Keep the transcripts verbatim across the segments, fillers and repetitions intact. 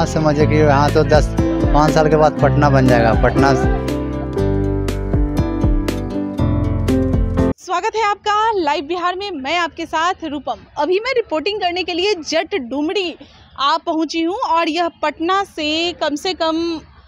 समझे कि यहाँ तो दस पाँच साल के बाद पटना बन जाएगा। पटना स्वागत है आपका लाइव बिहार में। मैं आपके साथ रूपम। अभी मैं रिपोर्टिंग करने के लिए जट डुमरी आ पहुंची हूं और यह पटना से कम से कम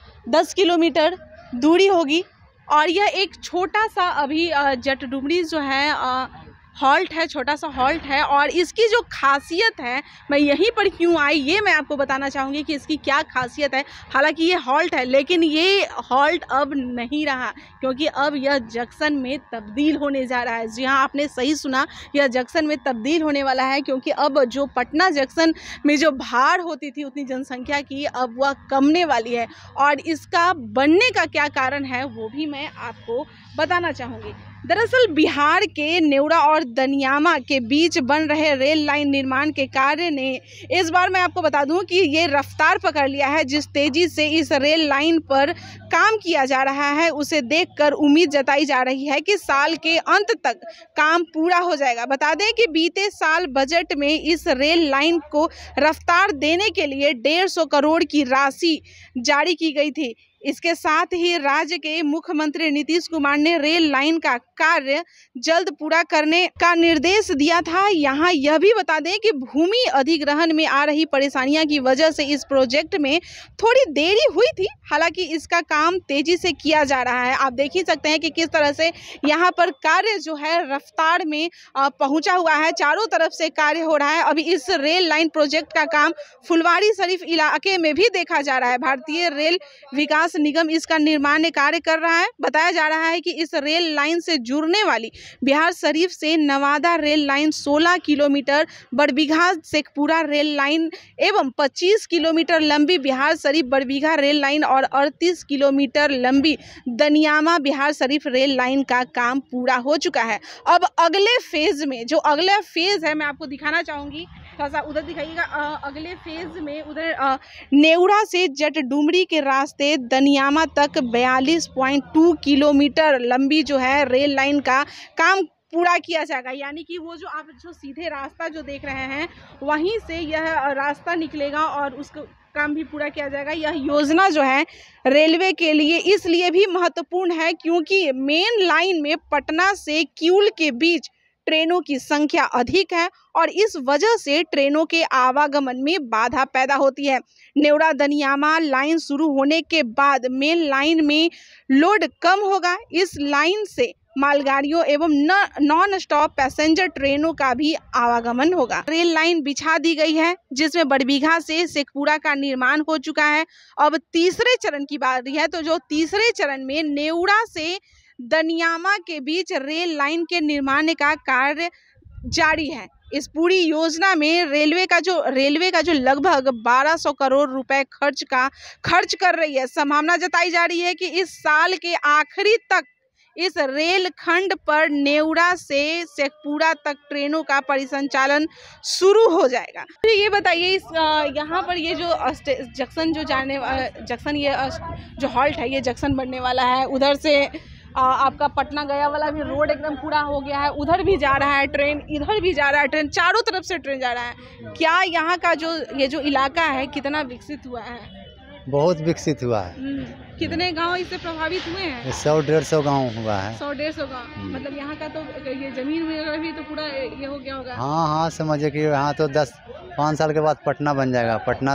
दस किलोमीटर दूरी होगी और यह एक छोटा सा अभी जट डुमरी जो है हॉल्ट है, छोटा सा हॉल्ट है। और इसकी जो खासियत है, मैं यहीं पर क्यों आई ये मैं आपको बताना चाहूँगी कि इसकी क्या खासियत है। हालांकि ये हॉल्ट है लेकिन ये हॉल्ट अब नहीं रहा, क्योंकि अब यह जंक्शन में तब्दील होने जा रहा है। जी हाँ, आपने सही सुना, यह जंक्शन में तब्दील होने वाला है, क्योंकि अब जो पटना जंक्शन में जो भाड़ होती थी उतनी जनसंख्या की, अब वह कमने वाली है। और इसका बनने का क्या कारण है वो भी मैं आपको बताना चाहूँगी। दरअसल बिहार के नेवरा और दनियामा के बीच बन रहे रेल लाइन निर्माण के कार्य ने इस बार मैं आपको बता दूं कि ये रफ्तार पकड़ लिया है। जिस तेजी से इस रेल लाइन पर काम किया जा रहा है उसे देखकर उम्मीद जताई जा रही है कि साल के अंत तक काम पूरा हो जाएगा। बता दें कि बीते साल बजट में इस रेल लाइन को रफ्तार देने के लिए डेढ़ सौ करोड़ की राशि जारी की गई थी। इसके साथ ही राज्य के मुख्यमंत्री नीतीश कुमार ने रेल लाइन का कार्य जल्द पूरा करने का निर्देश दिया था। यहाँ यह भी बता दें कि भूमि अधिग्रहण में आ रही परेशानियों की वजह से इस प्रोजेक्ट में थोड़ी देरी हुई थी। हालांकि इसका काम तेजी से किया जा रहा है। आप देख ही सकते हैं कि किस तरह से यहाँ पर कार्य जो है रफ्तार में पहुँचा हुआ है। चारों तरफ से कार्य हो रहा है। अभी इस रेल लाइन प्रोजेक्ट का काम फुलवारी शरीफ इलाके में भी देखा जा रहा है। भारतीय रेल विकास निगम इसका निर्माण कार्य कर रहा है। बताया जा रहा है कि इस रेल लाइन से जुड़ने वाली बिहार शरीफ से नवादा रेल लाइन सोलह kilometre, Barbigha Sheikhpura rail line एवं पच्चीस किलोमीटर लंबी बिहार शरीफ बड़बीघा रेल लाइन और अड़तीस किलोमीटर लंबी दनियामा बिहार शरीफ रेल लाइन का काम पूरा हो चुका है। अब अगले फेज में, जो अगला फेज है मैं आपको दिखाना चाहूंगी, थोड़ा सा उधर दिखाइएगा। अगले फेज में उधर नेवरा से जट डुमरी के रास्ते दनियामा तक बयालीस पॉइंट दो किलोमीटर लंबी जो है रेल लाइन का काम पूरा किया जाएगा। यानी कि वो जो आप जो सीधे रास्ता जो देख रहे हैं वहीं से यह रास्ता निकलेगा और उसको काम भी पूरा किया जाएगा। यह योजना जो है रेलवे के लिए इसलिए भी महत्वपूर्ण है क्योंकि मेन लाइन में पटना से किऊल के बीच ट्रेनों की संख्या अधिक है और इस वजह से ट्रेनों के आवागमन में बाधा पैदा होती है। नेवरा दनियामा लाइन शुरू होने के बाद मेन लाइन में लोड कम होगा। इस लाइन से मालगाड़ियों एवं नॉन स्टॉप पैसेंजर ट्रेनों का भी आवागमन होगा। रेल लाइन बिछा दी गई है जिसमें बड़बीघा से शेखपुरा का निर्माण हो चुका है। अब तीसरे चरण की बारी है, तो जो तीसरे चरण में नेवरा से दनियामा के बीच रेल लाइन के निर्माण का कार्य जारी है। इस पूरी योजना में रेलवे का जो रेलवे का जो लगभग बारह सौ करोड़ रुपए खर्च का खर्च कर रही है। संभावना जताई जा रही है कि इस साल के आखिरी तक इस रेल खंड पर नेवरा से शेखपुरा तक ट्रेनों का परिसंचालन शुरू हो जाएगा। तो ये बताइए, इस यहाँ पर ये जो जंक्शन जो जाने जंक्शन ये जो हॉल्ट है ये जंक्शन बनने वाला है। उधर से आ, आपका पटना गया वाला भी रोड एकदम पूरा हो गया है। उधर भी जा रहा है ट्रेन, इधर भी जा रहा है ट्रेन, चारों तरफ से ट्रेन जा रहा है। क्या यहाँ का जो ये जो इलाका है कितना विकसित हुआ है? बहुत विकसित हुआ है। कितने गांव इससे प्रभावित हुए हैं? सौ डेढ़ सौ गाँव हुआ है। सौ डेढ़ सौ गाँव, मतलब यहाँ का तो ये जमीन में भी तो पूरा ये हो गया होगा। हाँ हाँ, समझे कि यहाँ तो दस पाँच साल के बाद पटना बन जाएगा। पटना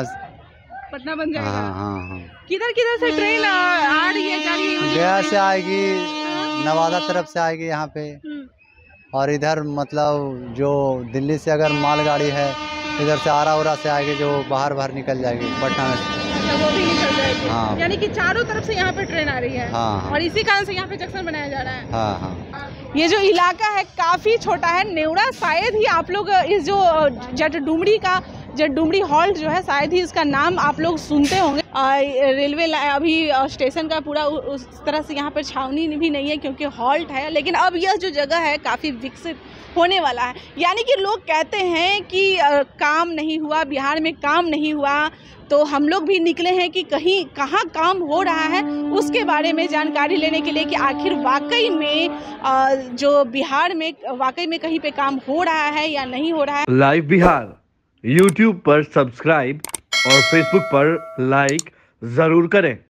पटना बन जाएगा। हाँ हाँ हाँ। किधर किधर से ट्रेन आ रही है, जा रही है? गया से आएगी, नवादा तरफ से आएगी यहाँ पे, और इधर मतलब जो दिल्ली से अगर मालगाड़ी है इधर से आरा उरा से आएगी, जो बाहर बाहर निकल जाएगी पटना में। वो भी निकल जाएगी। हाँ। यानी कि चारों तरफ से यहाँ पे ट्रेन आ रही है। हाँ। और इसी कारण से यहाँ पे जंक्शन बनाया जा रहा है। हाँ हाँ। ये जो इलाका है काफी छोटा है। नेवरा शायद ही आप लोग इस जो जट डुमरी का जट डुमरी हॉल्ट जो है शायद ही इसका नाम आप लोग सुनते होंगे। रेलवे अभी स्टेशन का पूरा उस तरह से यहाँ पर छावनी भी नहीं है क्योंकि हॉल्ट है, लेकिन अब यह जो जगह है काफ़ी विकसित होने वाला है। यानी कि लोग कहते हैं कि आ, काम नहीं हुआ, बिहार में काम नहीं हुआ, तो हम लोग भी निकले हैं कि कहीं कहाँ काम हो रहा है उसके बारे में जानकारी लेने के लिए कि आखिर वाकई में आ, जो बिहार में वाकई में कहीं पे काम हो रहा है या नहीं हो रहा है। लाइव बिहार यूट्यूब पर सब्सक्राइब और फेसबुक पर लाइक जरूर करें।